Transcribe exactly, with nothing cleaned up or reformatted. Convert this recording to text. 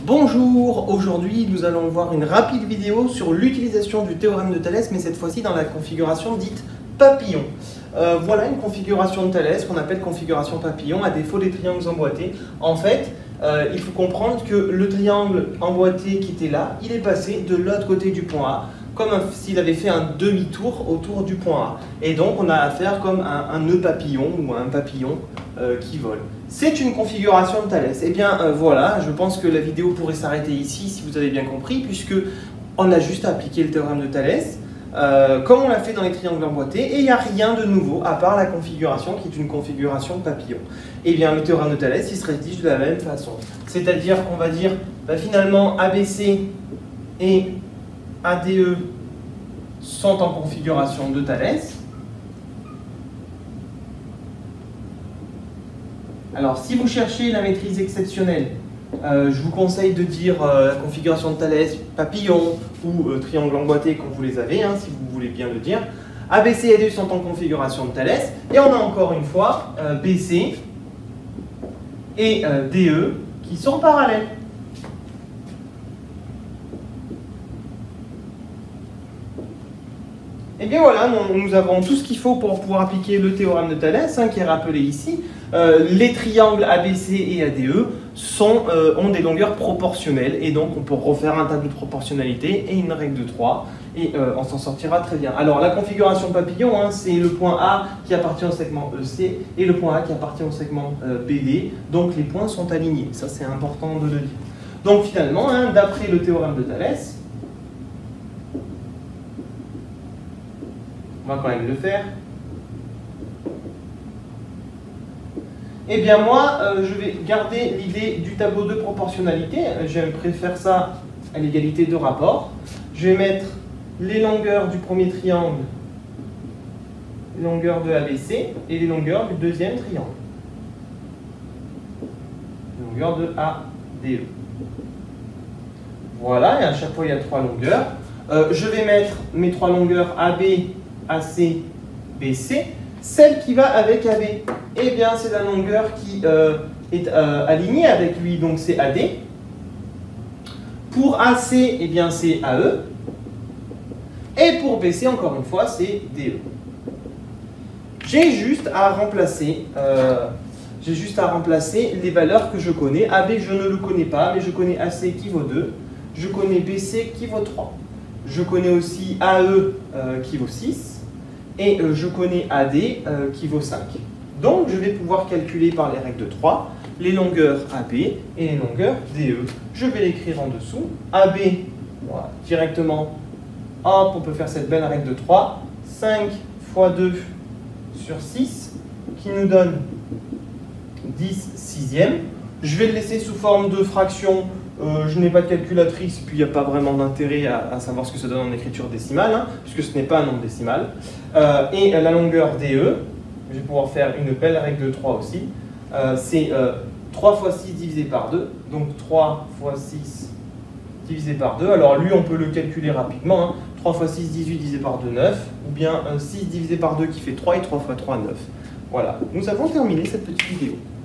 Bonjour, aujourd'hui nous allons voir une rapide vidéo sur l'utilisation du théorème de Thalès, mais cette fois-ci dans la configuration dite papillon. Euh, voilà une configuration de Thalès qu'on appelle configuration papillon à défaut des triangles emboîtés. En fait, euh, il faut comprendre que le triangle emboîté qui était là, il est passé de l'autre côté du point A, comme s'il avait fait un demi-tour autour du point A. Et donc on a affaire comme un, un nœud papillon ou un papillon euh, qui vole. C'est une configuration de Thalès. Et bien euh, voilà, je pense que la vidéo pourrait s'arrêter ici si vous avez bien compris, puisque on a juste à appliquer le théorème de Thalès, euh, comme on l'a fait dans les triangles emboîtés, et il n'y a rien de nouveau à part la configuration qui est une configuration papillon. Et bien le théorème de Thalès, il se rédige de la même façon. C'est-à-dire qu'on va dire, bah, finalement, A B C et A D E sont en configuration de Thalès. Alors, si vous cherchez la maîtrise exceptionnelle, euh, je vous conseille de dire euh, la configuration de Thalès, papillon ou euh, triangle emboîté quand vous les avez, hein, si vous voulez bien le dire. A B C et A D E sont en configuration de Thalès. Et on a encore une fois euh, B C et euh, D E qui sont parallèles. Et bien voilà, nous, nous avons tout ce qu'il faut pour pouvoir appliquer le théorème de Thalès, hein, qui est rappelé ici. Euh, les triangles A B C et A D E sont, euh, ont des longueurs proportionnelles, et donc on peut refaire un tableau de proportionnalité et une règle de trois, et euh, on s'en sortira très bien. Alors la configuration papillon, hein, c'est le point A qui appartient au segment E C et le point A qui appartient au segment euh, B D, donc les points sont alignés, ça c'est important de le dire. Donc finalement, hein, d'après le théorème de Thalès, on va quand même le faire. Eh bien moi, euh, je vais garder l'idée du tableau de proportionnalité. Je préfère ça à l'égalité de rapport. Je vais mettre les longueurs du premier triangle, les longueurs de A B C et les longueurs du deuxième triangle. Les longueurs de A D E. Voilà, et à chaque fois il y a trois longueurs. Euh, je vais mettre mes trois longueurs A B, A C, B C. Celle qui va avec A B, eh bien c'est la longueur qui euh, est euh, alignée avec lui, donc c'est A D. Pour A C, eh bien c'est A E. Et pour B C, encore une fois, c'est D E. J'ai juste à remplacer, euh, j'ai juste à remplacer les valeurs que je connais. A B, je ne le connais pas, mais je connais A C qui vaut deux. Je connais B C qui vaut trois. Je connais aussi A E euh, qui vaut six. Et euh, je connais A D euh, qui vaut cinq. Donc je vais pouvoir calculer par les règles de trois les longueurs A B et les longueurs D E. Je vais l'écrire en dessous. A B, voilà, directement, hop, on peut faire cette belle règle de trois. cinq fois deux sur six, qui nous donne dix sixièmes. Je vais le laisser sous forme de fraction. Euh, je n'ai pas de calculatrice, puis il n'y a pas vraiment d'intérêt à, à savoir ce que ça donne en écriture décimale, hein, puisque ce n'est pas un nombre décimal. Euh, et la longueur D E, je vais pouvoir faire une belle règle de trois aussi, euh, c'est euh, trois fois six divisé par deux, donc trois fois six divisé par deux. Alors lui, on peut le calculer rapidement, hein. trois fois six, dix-huit divisé par deux, neuf, ou bien euh, six divisé par deux qui fait trois, et trois fois trois, neuf. Voilà, nous avons terminé cette petite vidéo.